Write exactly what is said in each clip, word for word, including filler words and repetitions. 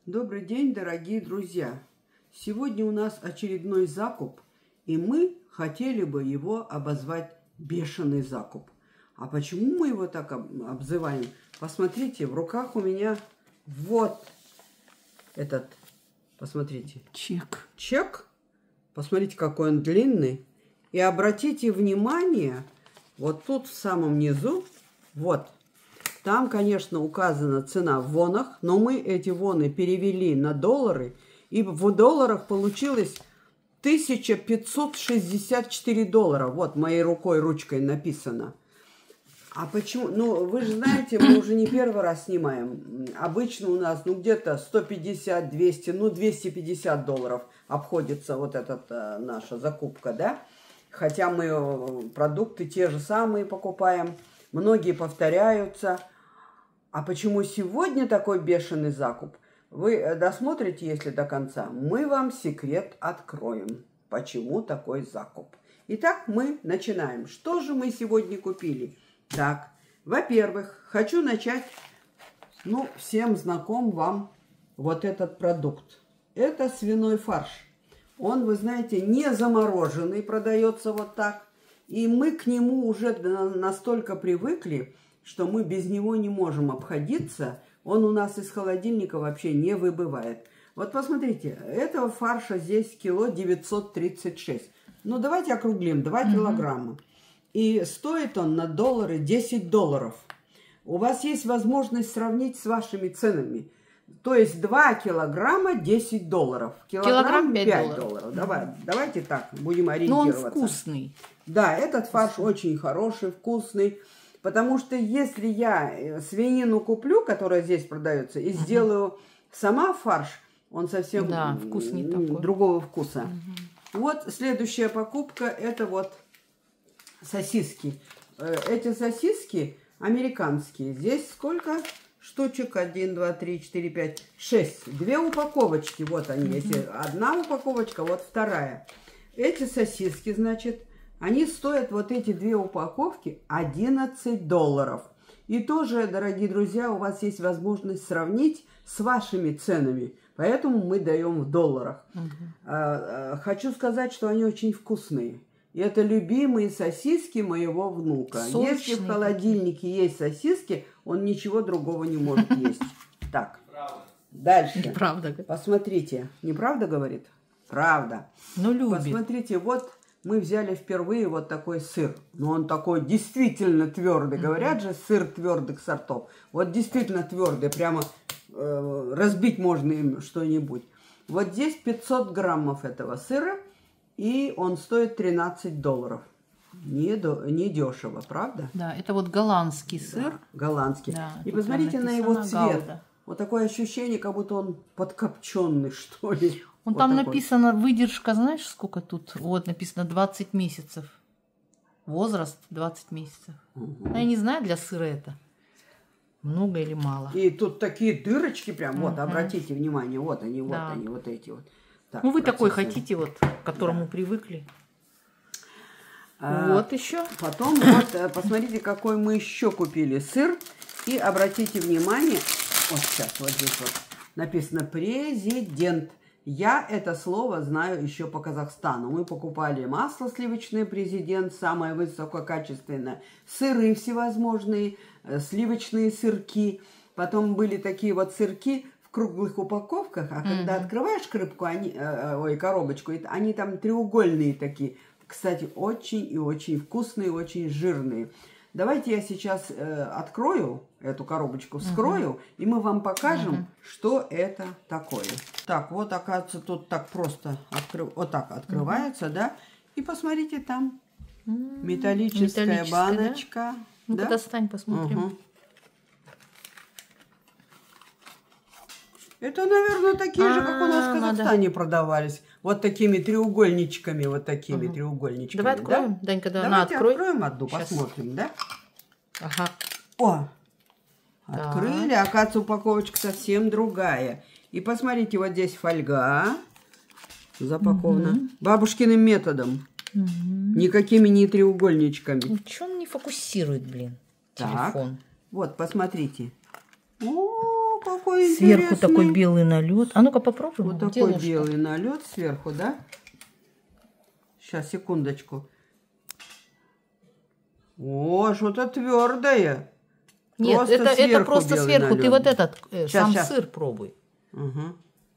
Добрый день, дорогие друзья! Сегодня у нас очередной закуп, и мы хотели бы его обозвать бешеный закуп. А почему мы его так обзываем? Посмотрите, в руках у меня вот этот, посмотрите. Чек. Чек. Посмотрите, какой он длинный. И обратите внимание, вот тут в самом низу, вот, там, конечно, указана цена в вонах, но мы эти воны перевели на доллары, и в долларах получилось тысяча пятьсот шестьдесят четыре доллара. Вот моей рукой, ручкой написано. А почему? Ну, вы же знаете, мы уже не первый раз снимаем. Обычно у нас, ну, где-то сто пятьдесят, двести, ну, двести пятьдесят долларов обходится вот эта наша закупка, да? Хотя мы продукты те же самые покупаем, многие повторяются. А почему сегодня такой бешеный закуп? Вы досмотрите, если до конца, мы вам секрет откроем, почему такой закуп. Итак, мы начинаем. Что же мы сегодня купили? Так, во-первых, хочу начать, ну, всем знаком вам вот этот продукт. Это свиной фарш. Он, вы знаете, не замороженный, продается вот так. И мы к нему уже настолько привыкли, что мы без него не можем обходиться. Он у нас из холодильника вообще не выбывает. Вот посмотрите, этого фарша здесь кило девятьсот тридцать шесть. Ну, давайте округлим, два килограмма. И стоит он на доллары десять долларов. У вас есть возможность сравнить с вашими ценами. То есть два килограмма десять долларов. Килограмм пять долларов. Давай, давайте так, будем ориентироваться. Но он вкусный. Да, этот фарш очень хороший, вкусный. Потому что если я свинину куплю, которая здесь продается, и uh-huh. сделаю сама фарш, он совсем да, вкусный другого вкуса. Uh-huh. Вот следующая покупка, это вот сосиски. Эти сосиски американские. Здесь сколько штучек? Один, два, три, четыре, пять, шесть. Две упаковочки. Вот они. Uh-huh. Если одна упаковочка, вот вторая. Эти сосиски, значит, они стоят, вот эти две упаковки, одиннадцать долларов. И тоже, дорогие друзья, у вас есть возможность сравнить с вашими ценами. Поэтому мы даем в долларах. Uh-huh. а, а, хочу сказать, что они очень вкусные. И это любимые сосиски моего внука. Сочные. Если в холодильнике есть сосиски, он ничего другого не может есть. Так, дальше. Правда. Посмотрите. Неправда говорит? Правда. Ну, любит. Посмотрите, вот мы взяли впервые вот такой сыр. Но он такой действительно твердый. Говорят же, сыр твердых сортов. Вот действительно твердый. Прямо э, разбить можно им что-нибудь. Вот здесь пятьсот граммов этого сыра. И он стоит тринадцать долларов. Не, до, не дешево, правда? Да, это вот голландский сыр. Да, голландский. Да, и посмотрите на его цвет. Гауда. Вот такое ощущение, как будто он подкопченный, что ли. Он вот там такой. Написано выдержка, знаешь, сколько тут? Вот написано двадцать месяцев. Возраст двадцать месяцев. Угу. Я не знаю, для сыра это много или мало. И тут такие дырочки прям, угу. Вот, обратите внимание, вот они, вот да. они, вот эти вот. Так, ну, вы такой хотите, вот, к которому да. привыкли. А, вот еще. Потом, вот, посмотрите, какой мы еще купили сыр. И обратите внимание, вот сейчас вот здесь вот написано «Президент». Я это слово знаю еще по Казахстану. Мы покупали масло сливочное «Президент», самое высококачественное, сыры всевозможные, сливочные сырки. Потом были такие вот сырки, круглых упаковках, а mm-hmm. когда открываешь крышку, они, э, ой, коробочку, они там треугольные такие. Кстати, очень и очень вкусные, очень жирные. Давайте я сейчас э, открою эту коробочку, вскрою, mm-hmm. и мы вам покажем, mm-hmm. что это такое. Так, вот, оказывается, тут так просто откры... вот так открывается, mm-hmm. да? И посмотрите, там mm-hmm. металлическая, металлическая баночка. Да? Ну-ка, да? достань, посмотрим. Uh-huh. Это, наверное, такие же, как у нас в Казахстане продавались. Вот такими треугольничками, вот такими угу. треугольничками. Давай откроем, да? Данька, да, давайте открой. откроем одну, сейчас посмотрим, да? Ага. О, открыли, да. Оказывается, упаковочка совсем другая. И посмотрите, вот здесь фольга запакована. Угу. Бабушкиным методом. Угу. Никакими не треугольничками. Ну, что он не фокусирует, блин, так. телефон? Вот, посмотрите. О, какой Сверху интересный. такой белый налет. А ну-ка попробуем. Вот Где такой ложка? белый налет сверху, да? Сейчас, секундочку. О, что-то твердое. Нет, Просто это, это сверху просто белый сверху. Ты налет. вот этот э, Щас, сам щас. сыр пробуй. Угу.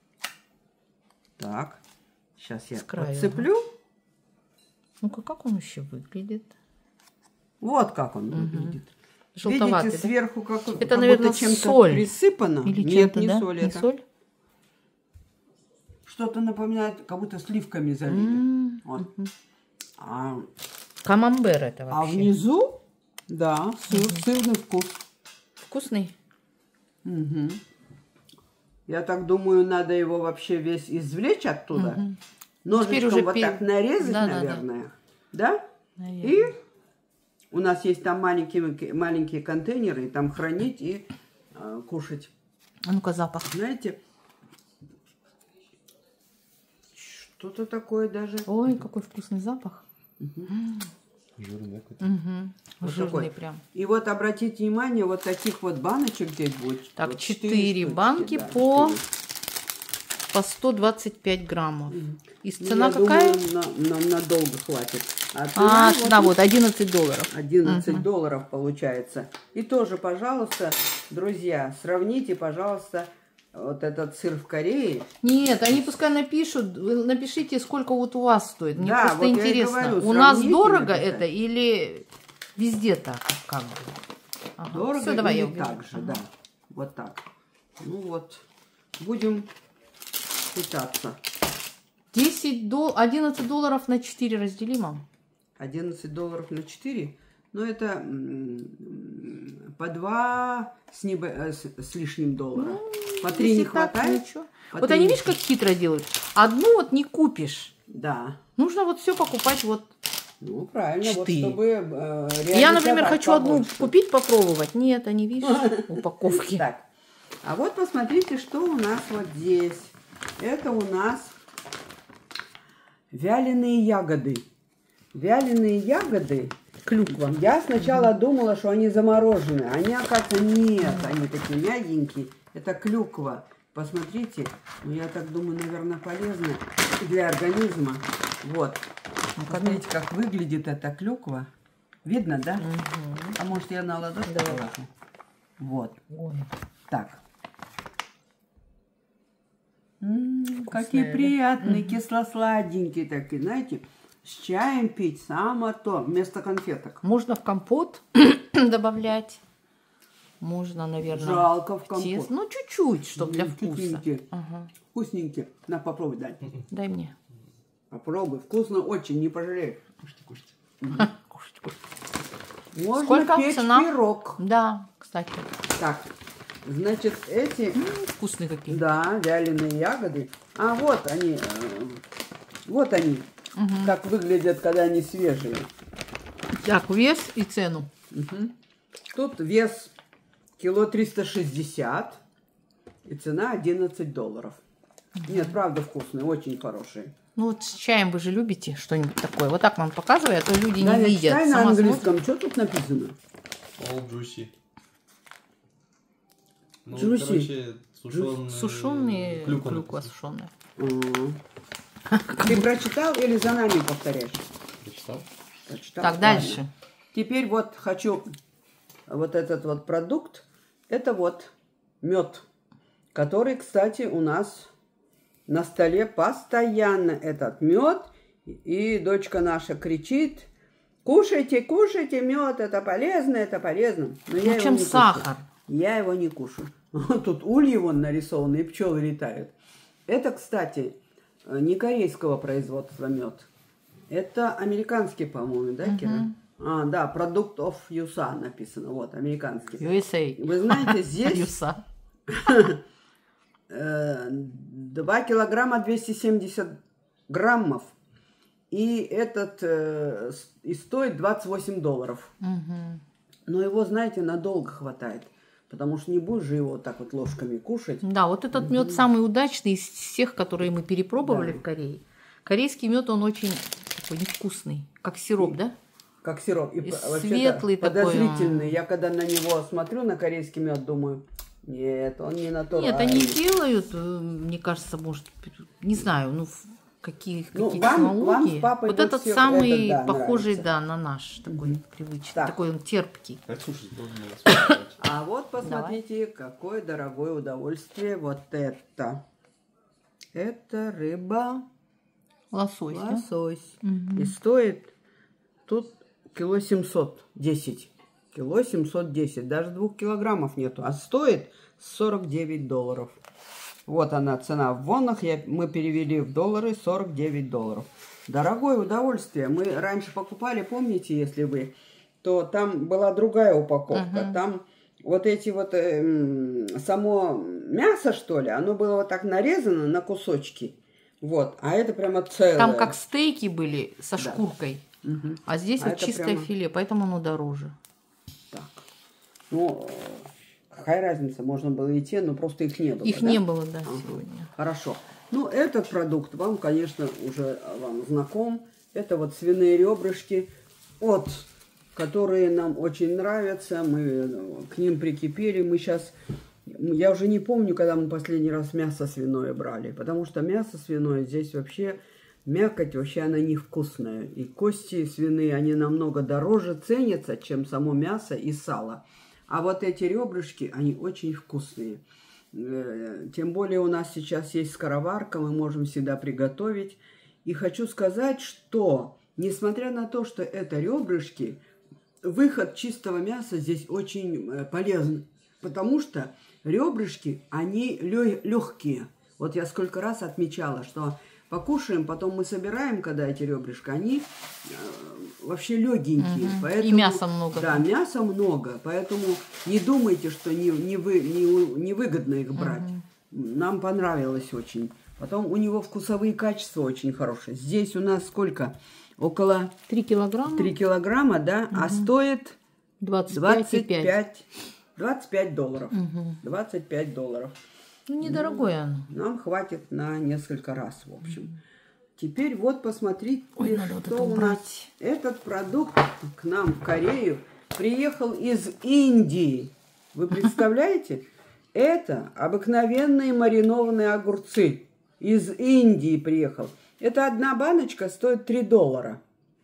Так. Сейчас я С краю, подцеплю. Ну-ка, как он еще выглядит? Вот как он выглядит. Желтоватый, Видите, да? сверху как, Это, как наверное, будто чем-то соль. присыпано. Или Нет, чем-то, не да? соль Не это. соль? Что-то напоминает, как будто сливками залили. М, Вот. А, Камамбер это а вообще. внизу, да, сыр, сырный вкус. Вкусный? Мгм. Я так думаю, надо его вообще весь извлечь оттуда. Мгм. Ножичком Теперь уже вот пе- так нарезать, Да, да, да. наверное. Да? Наверное. И у нас есть там маленькие, маленькие контейнеры, и там хранить и э, кушать. А ну-ка, запах. Знаете, что-то такое даже. Ой, какой вкусный запах. Жирный какой-то. Угу. Вот Жирный такой. прям. И вот обратите внимание, вот таких вот баночек здесь будет. Так, вот четыре штучки, банки да, по, четыре. по сто двадцать пять граммов. И Ну, цена я какая? думаю, на- нам надолго хватит. А, А, цена цена вот вот одиннадцать долларов. одиннадцать долларов получается. И тоже, пожалуйста, друзья, сравните, пожалуйста, вот этот сыр в Корее. Нет, они пускай напишут, вы напишите, сколько вот у вас стоит. Мне Да, просто вот я и интересно, говорю, у нас сравните дорого написать. это или везде так, как бы? Ага. Дорого Всё, давай я или уберу. так же, Ага. да. Вот так. Ну вот, будем питаться. десять дол... одиннадцать долларов на четыре разделимо. одиннадцать долларов на четыре. Но это м, по два с, небо- э, с, с лишним доллара. по три Если не так, хватает? ничего. По Вот три они, не- видишь, как хитро делают. Одну вот не купишь. Да. Нужно вот все покупать вот. Ну, правильно, вот Четыре. чтобы э, Я, например, реализовать хочу одну побольше. купить, попробовать. Нет, они, видишь, упаковки. Так, а вот посмотрите, что у нас вот здесь. Это у нас вяленые ягоды. Вяленые ягоды. Клюква. Я сначала думала, что они замороженные. Они, оказывается, нет. Они такие мягенькие. Это клюква. Посмотрите. Ну, я так думаю, наверное, полезно для организма. Вот. Посмотрите, как выглядит эта клюква. Видно, да? А может, я на ладошку Да. положу? Вот. Ой. Так. М, Вкусная, какие да? приятные, кисло-сладенькие такие, знаете. С чаем пить, само то, вместо конфеток. Можно в компот добавлять. Можно, наверное, Жалко в тесто. компот. Ну, чуть-чуть, чтобы для М, вкуса. вкусненькие. Ага. Вкусненькие. На, попробуй, дай. Дай мне. Попробуй. Вкусно очень, не пожалеешь. Кушайте, кушайте. Кушать, кушать. Можно Сколько печь цена? пирог. Да, кстати. Так, значит, эти, М, Вкусные какие. да, вяленые ягоды. А вот они, э, вот они, Мгм. как выглядят, когда они свежие. Так, вес и цену. Мгм. Тут вес кило триста шестьдесят и цена одиннадцать долларов. Нет, правда вкусные, очень хорошие. Ну вот с чаем вы же любите что-нибудь такое. Вот так вам показываю, а то люди Да, не я видят. читай на Сама английском, что тут написано? All juicy. Ну, Juicy. короче, сушеные... смотрит. Сушеные клюква клюква написано. сушеная. М. Ты прочитал или за нами повторяешь? Прочитал? Прочитал. Так, Ладно. дальше. Теперь вот хочу вот этот вот продукт. Это вот мед, который, кстати, у нас на столе постоянно этот мед. И дочка наша кричит: кушайте, кушайте мед, это полезно, это полезно. Но я Ну, его чем не кушаю. сахар? Я его не кушаю. Тут ульи вон нарисованы, и пчелы летают. Это, кстати, не корейского производства мед. Это американский, по-моему, да, Кира? А, да, продукт of ю эс эй написано. Вот, американский. ю эс эй. Вы знаете, здесь Юса. э, два килограмма двести семьдесят граммов. И этот э, с- и стоит двадцать восемь долларов. Мгм. Но его, знаете, надолго хватает. Потому что не будешь же его вот так вот ложками кушать. Да, вот этот мед самый удачный из всех, которые мы перепробовали Да. в Корее. Корейский мед, он очень такой невкусный, как сироп, да? Как сироп. И И по- вообще-то светлый такой он. подозрительный. Я когда на него смотрю, на корейский мед, думаю, Нет, он не натуральный. Нет, они делают, э, мне кажется, может, не знаю, ну, в какие, Ну, какие вам- технологии. вам с папой вот больше этот всего самый этот, да, похожий, нравится. да, на наш, такой привычный, Так. такой он терпкий. Как слушать, должен рассматривать. А вот посмотрите, какое дорогое удовольствие вот это. Это рыба Лосось, да? лосось. Мгм. И стоит тут кило семьсот десять. Кило семьсот десять. Даже двух килограммов нету. А стоит сорок девять долларов. Вот она цена в вонах. Я, мы перевели в доллары сорок девять долларов. Дорогое удовольствие. Мы раньше покупали, помните, если вы, то там была другая упаковка. Мгм. Там вот эти вот, э, м, само мясо, что ли, оно было вот так нарезано на кусочки. Вот. А это прямо целое. Там как стейки были со Да. шкуркой, Мгм. а здесь А вот это чистое прямо- филе, поэтому оно дороже. Так. Ну, э, какая разница? Можно было и те, но просто их не было. Их да? не было, да, Ага. сегодня. Хорошо. Ну, этот продукт вам, конечно, уже вам знаком. Это вот свиные ребрышки, от, которые нам очень нравятся. Мы э, к ним прикипели. Мы сейчас... Я уже не помню, когда мы последний раз мясо свиное брали. Потому что мясо свиное здесь вообще... Мякоть вообще она невкусная. И кости свиные, они намного дороже ценятся, чем само мясо и сало. А вот эти ребрышки, они очень вкусные. Э, Тем более у нас сейчас есть скороварка, мы можем всегда приготовить. И хочу сказать, что несмотря на то, что это ребрышки, выход чистого мяса здесь очень э, полезен. Потому что ребрышки, они легкие. Вот я сколько раз отмечала, что покушаем, потом мы собираем, когда эти ребрышки, они э, вообще легенькие. Мгм. Поэтому, И мяса много. Да, мяса много. Поэтому не думайте, что не, не, вы, не, у- невыгодно их брать. Нам понравилось очень. Потом у него вкусовые качества очень хорошие. Здесь у нас сколько? Около Три килограмма, три килограмма, да? А стоит двадцать пять и двадцать пять. пять, двадцать пять долларов. Мгм. двадцать пять долларов. Ну, недорогое оно. Нам хватит на несколько раз, в общем. Теперь вот посмотрите, Ой, надо вот что это у нас. убрать. Этот продукт к нам в Корею приехал из Индии. Вы представляете? Это обыкновенные маринованные огурцы. Из Индии приехал. Это одна баночка стоит три доллара.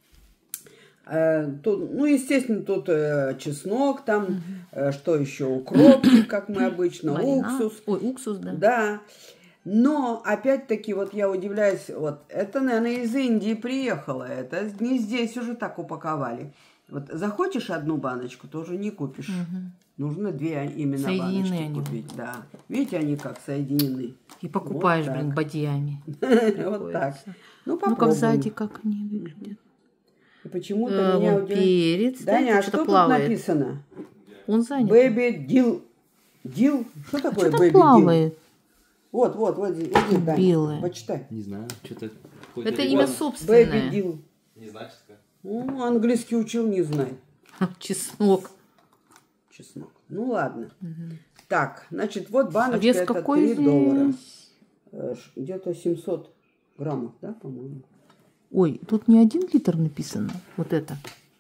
Э, Тут, ну, естественно, тут э, чеснок, там, э, что еще, укроп, как мы обычно, Маринад. уксус. Ой, уксус, да. Да. Но, опять-таки, вот я удивляюсь, вот это, наверное, из Индии приехало. Это не здесь уже так упаковали. Вот захочешь одну баночку, тоже не купишь. Мгм. Нужно две именно Соединены баночки они купить. Да. Видите, они как соединены. И покупаешь, Вот так. блин, бадьями. Вот так. Ну, Ну-ка, попробуем. сзади как они выглядят. И почему-то Э, меня вон удивляет. перец, да, Даня, а что-то что тут плавает. написано? Он занят. Baby Dill. Dill? Что такое Что там Baby Dill? плавает? Вот, вот, вот здесь. Иди, Даня, Белое. почитай. Не знаю, что-то... какой-то Это регион. имя Baby собственное. Dill. Не значит, как. Ну, английский учил, не знаю. Чеснок. Чеснок. Ну, ладно. Так, значит, вот А баночка, вес это какой три доллара. здесь? Э, ш- Где-то семьсот граммов, да, по-моему? Ой, тут не один литр написано. Вот это.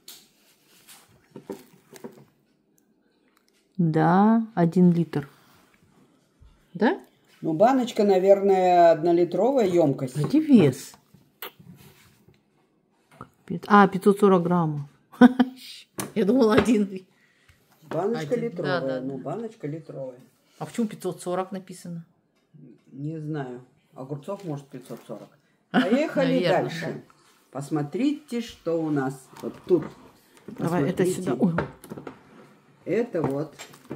Да, один литр. Да? Ну, баночка, наверное, однолитровая емкость. Где вес? Капец. А, пятьсот сорок граммов. Я думала один. Баночка Один, литровая. да, да, ну, да. баночка литровая. А почему пятьсот сорок написано? Не знаю. Огурцов, может, пятьсот сорок. Поехали Наверно, дальше. да. Посмотрите, что у нас вот тут. Давай, это Посмотрите. сюда. Ой, Это вот.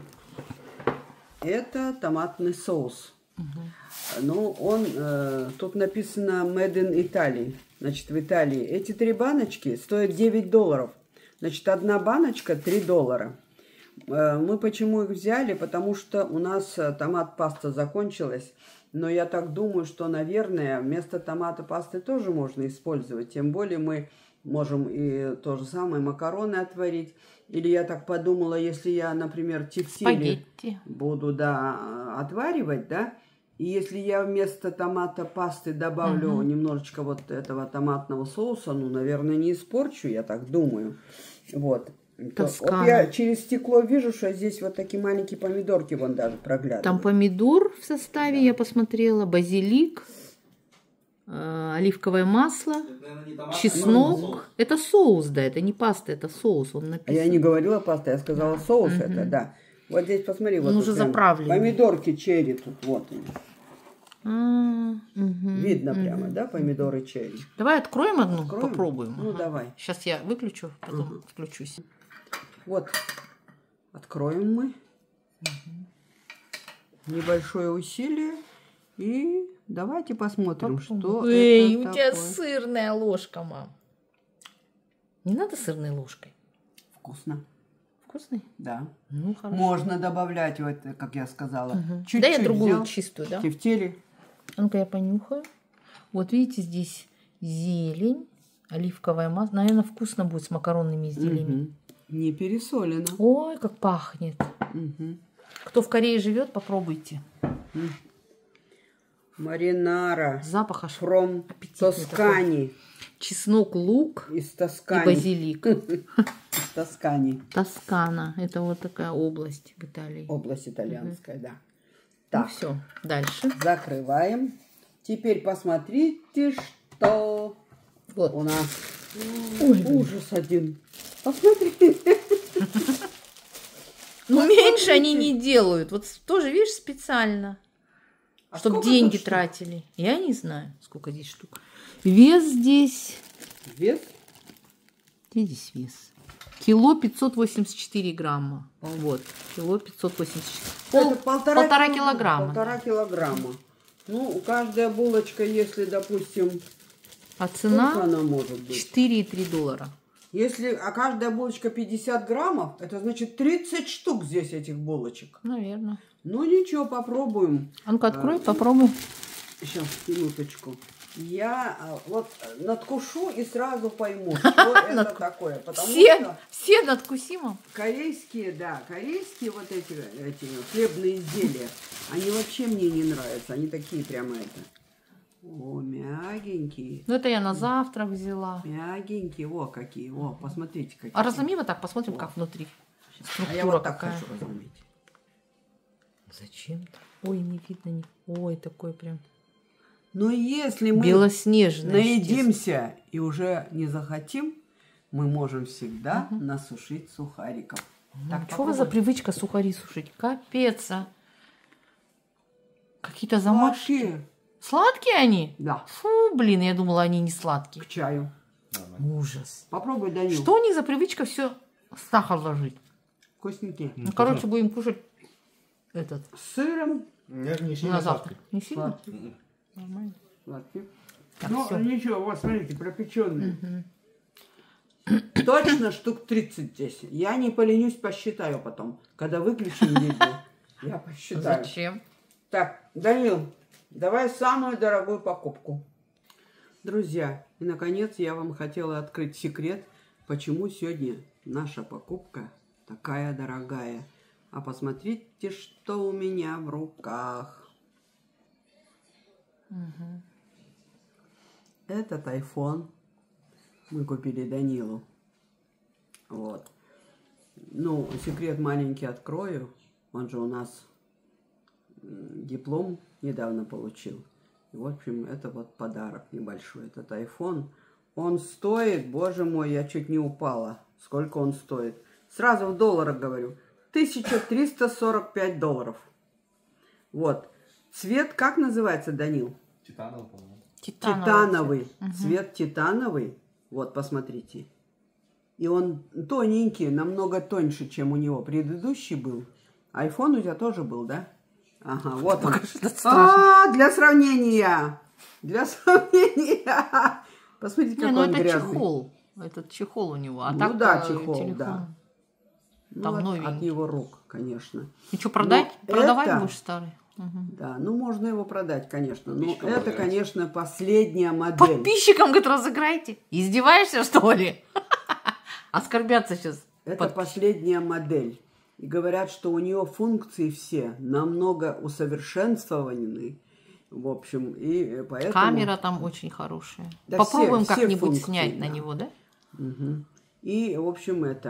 Это томатный соус. Ну, он, э, тут написано Made in Italy. Значит, в Италии. Эти три баночки стоят девять долларов. Значит, одна баночка три доллара. Э, мы почему их взяли? Потому что у нас э, томат-паста закончилась. Но я так думаю, что, наверное, вместо томата пасты тоже можно использовать. Тем более мы можем и то же самое макароны отварить. Или я так подумала, если я, например, тефтели спагетти. буду, да, отваривать, да, и если я вместо томата пасты добавлю Мгм. немножечко вот этого томатного соуса, ну, наверное, не испорчу, я так думаю. Вот. Тоскана. Вот я через стекло вижу, что здесь вот такие маленькие помидорки вон даже проглядывают. Там помидор в составе, да. Я посмотрела, базилик, э, оливковое масло, Это, наверное, не томат, чеснок. а соус. Это соус, да, это не паста, это соус. Он А написан. я не говорила паста, я сказала соус Мгм. это, да. Вот здесь посмотри, вот Он тут уже прям заправленный. помидорки черри тут, вот они. А, мгм, Видно мгм. прямо, да, помидоры черри? Давай откроем одну, Откроем? попробуем. Ну, давай. Сейчас я выключу, потом Ага. включусь. Вот, откроем мы. Небольшое усилие. И давайте посмотрим, что Эй, это у тебя такое. сырная ложка, мам. Не надо сырной ложкой. Вкусно, Вкусный? да. Ну, хорошо. Можно добавлять, вот, как я сказала, Мгм. чуть-чуть Да, я другую взял, чистую, да? тефтели. А ну-ка я понюхаю. Вот видите, здесь зелень, оливковое масло. Наверное, вкусно будет с макаронными изделиями. Мгм. Не пересолено. Ой, как пахнет. Мгм. Кто в Корее живет, попробуйте. Маринара. Запах аж From аппетитный Тоскани. чеснок, лук Из и Тоскани. базилик. Из Тоскани. Тоскана. Это вот такая область в Италии. Область итальянская, да. Ну Так, все, дальше. закрываем. Теперь посмотрите, что Вот. у нас. Ой, блин. Ужас один. Посмотрите. Ну, меньше они не делают. Вот тоже, видишь, специально. А Чтобы сколько деньги тут штук? тратили. Я не знаю, сколько здесь штук. Вес здесь... Вес? Где здесь вес? Кило пятьсот восемьдесят четыре грамма. Вот. Кило пятьсот восемьдесят четыре. Пол- Это полтора, полтора кило- килограмма. Полтора килограмма. Ну, каждая булочка, если, допустим, А сколько цена она может быть? четыре и три доллара. Если, а каждая булочка пятьдесят граммов, это значит тридцать штук здесь этих булочек. Наверное. Ну ничего, попробуем. А ну-ка, открой, А, попробуй. Сейчас, минуточку. Я а, вот надкушу и сразу пойму, что это Надку- такое. Потому Все, что все надкусимо. корейские, да, корейские вот эти, эти хлебные изделия, они вообще мне не нравятся. Они такие прямо это. О, мягенькие. Ну, это я на завтрак взяла. Мягенькие. О, какие. О, посмотрите, какие. А разломи вот так, посмотрим, как внутри. А я вот так какая. хочу разломить. Зачем-то? Ой, не видно. Не... Ой, такой прям Но если мы белоснежный. наедимся и уже не захотим, мы можем всегда насушить сухариков. Так, Что вы за попробуй. привычка сухари сушить? Капец, а. Какие-то замашки. Сладкие. Сладкие они? Да, Фу, блин, я думала, они не сладкие. к чаю. Ужас. Попробуй, Данил. Что у них за привычка все сахар ложить? Вкусненькие. Ну, короче, будем кушать этот С сыром. Я не на сильно завтрак. Не сильно? Сладкие. Нормально. Сладкие. Так, Ну, всё. ничего, вот смотрите, пропеченные. Точно штук тридцать здесь. Я не поленюсь, посчитаю потом. Когда выключим видео, я посчитаю. Зачем? Так, Данил, давай самую дорогую покупку. Друзья, и наконец я вам хотела открыть секрет, почему сегодня наша покупка такая дорогая. А посмотрите, что у меня в руках. Угу. Этот iPhone мы купили Данилу. Вот. Ну, секрет маленький открою. Он же у нас м, диплом недавно получил. И, в общем, это вот подарок небольшой. Этот iPhone. Он стоит, боже мой, я чуть не упала. Сколько он стоит? Сразу в долларах говорю. тысяча триста сорок пять долларов. Вот. Цвет как называется, Данил? Титановый, по-моему. Титановый. Цвет титановый. Вот, посмотрите. И он тоненький, намного тоньше, чем у него предыдущий был. Айфон у тебя тоже был, да? Ага, вот он. А, для сравнения. Для сравнения. Посмотрите, Не, какой ну он это грязный. чехол. Этот чехол у него. А Ну так да, э, чехол, телефон. да. Ну, Там от, новенький. от его рук, конечно. И что, продать? Но Продавать это- будешь старый? Мгм. Да, ну можно его продать, конечно. Но Подписчикам это, продать. конечно, последняя модель. Подписчикам, говорит, разыграйте. Издеваешься, что ли? Оскорбятся сейчас. Это последняя модель. И говорят, что у нее функции все намного усовершенствованы. В общем, и поэтому... Камера там очень хорошая. Да Попробуем все- все как-нибудь функции, снять на да. него, да? Мгм. И, в общем, это...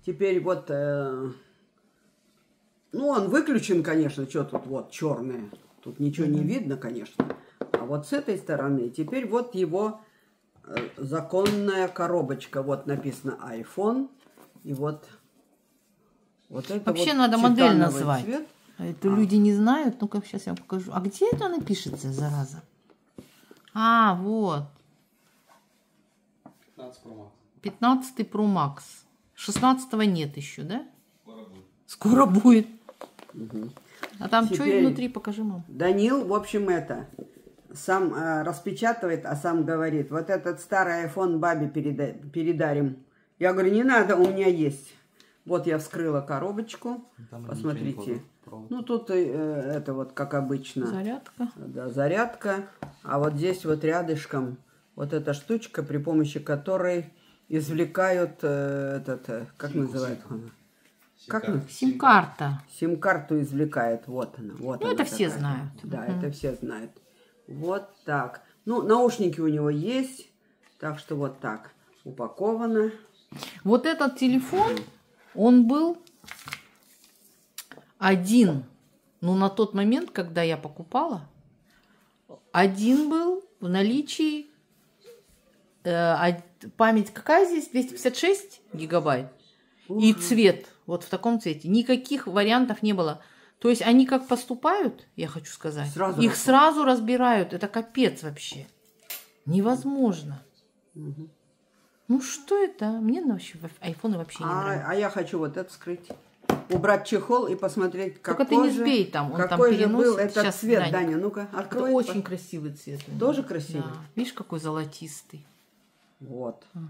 Теперь вот, э, ну, он выключен, конечно, что тут вот черное. Тут ничего не видно, конечно. А вот с этой стороны теперь вот его э, законная коробочка. Вот написано iPhone. И вот, вот это Вообще вот надо модель титановый назвать. цвет. А это люди не знают. Ну-ка, сейчас я вам покажу. А где это она пишется, зараза? А, вот. пятнадцать Pro Max. пятнадцатый Pro Max. шестнадцатого нет еще, да? Скоро будет. Скоро будет. Угу. А там что Теперь- внутри, покажи, мам. Данил, в общем, это сам э, распечатывает, а сам говорит, вот этот старый iPhone бабе переда- передарим. Я говорю, не надо, у меня есть. Вот я вскрыла коробочку, Там посмотрите. ничего не кладут. Ну, тут э, это вот как обычно. Зарядка. Да, зарядка. А вот здесь вот рядышком вот эта штучка, при помощи которой извлекают э, этот, э, как Симку, называют симку. она? Как Сим-карта. она? Сим-карта. Сим-карту извлекает. Вот она. Вот Ну, она это все такая. знают. Да, Мгм. это все знают. Вот так. Ну, наушники у него есть. Так что вот так упаковано. Вот этот телефон, он был один. Ну, на тот момент, когда я покупала, один был в наличии. э, а память какая здесь? двести пятьдесят шесть гигабайт. И цвет. Вот в таком цвете. Никаких вариантов не было. То есть они как поступают, я хочу сказать, Сразу их разбирают. сразу разбирают. Это капец вообще. Невозможно. Мгм. Ну что это? Мне вообще айфоны вообще не нравятся. А, а я хочу вот это скрыть. Убрать чехол и посмотреть, Только какой ты не же, сбей там, он там какой же был переносит. этот Сейчас, цвет, Даня. Даня. Ну-ка, Это открой. очень красивый цвет. у него. Тоже красивый? Да. Видишь, какой золотистый. Вот. Мы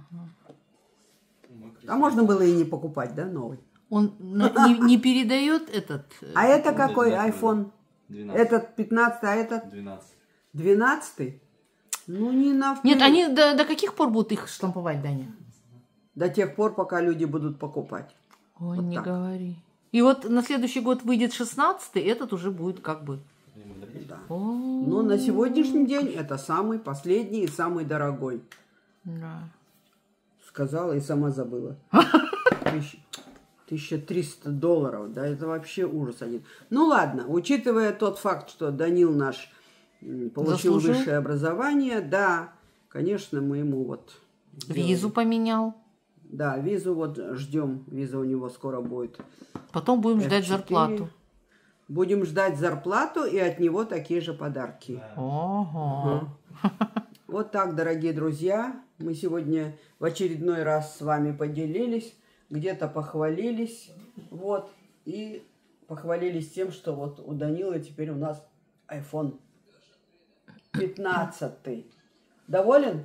А красивые. можно было и не покупать, да, новый? Он на- не, не передает этот. э, А это Ну, какой одинаковый, iPhone? двенадцать. Этот пятнадцатый, а этот двенадцать. двенадцатый? Ну, не на Нет, они до, до каких пор будут их штамповать, Даня? До тех пор, пока люди будут покупать. Ой, Вот не так. говори. И вот на следующий год выйдет шестнадцатый, этот уже будет как бы. Они модернизируют. Да. О, Но на сегодняшний день это самый последний и самый дорогой. да. Сказала и сама забыла. Тысяч- тысяча триста долларов, да, это вообще ужас один. Ну ладно, учитывая тот факт, что Данил наш м, получил Заслужил? высшее образование, да, конечно, мы ему вот... сделали. Визу поменял. Да, визу вот ждем, виза у него скоро будет. Потом будем ждать эф четыре. зарплату. Будем ждать зарплату и от него такие же подарки. Ого. Вот так, дорогие друзья, мы сегодня в очередной раз с вами поделились, где-то похвалились, вот, и похвалились тем, что вот у Данила теперь у нас iPhone пятнадцатый. Доволен?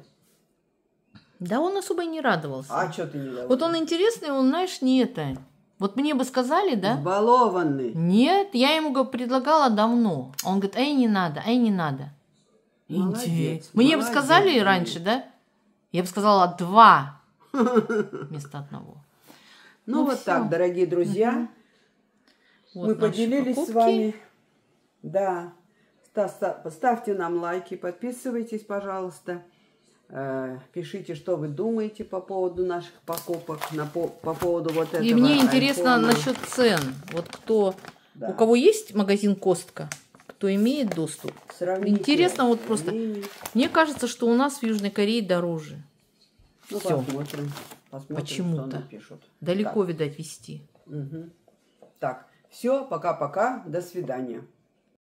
Да он особо и не радовался. А что ты не доволен? Вот он интересный, он, знаешь, не это. Вот мне бы сказали, да? Избалованный. Нет, я ему го- предлагала давно. Он говорит, эй, не надо, эй, не надо. Молодец, Интерес- Мне бы молодец, сказали Данил. раньше, да? Я бы сказала два вместо одного. Ну, Ну, вот всё. так, дорогие друзья, Вот мы наши поделились с покупки. вами. Да. Ста- ста- Ставьте нам лайки, подписывайтесь, пожалуйста. Э, Пишите, что вы думаете по поводу наших покупок, на по, по поводу вот этого И мне интересно айфона. насчет цен. Вот кто, Да. у кого есть магазин Костка, кто имеет доступ. Сравните Интересно вот просто. мнение. Мне кажется, что у нас в Южной Корее дороже. Ну, Всё. посмотрим. Посмотрим, Почему-то. что напишут. Далеко, видать, вести. Так, Мгм. Так, все, пока-пока, до свидания.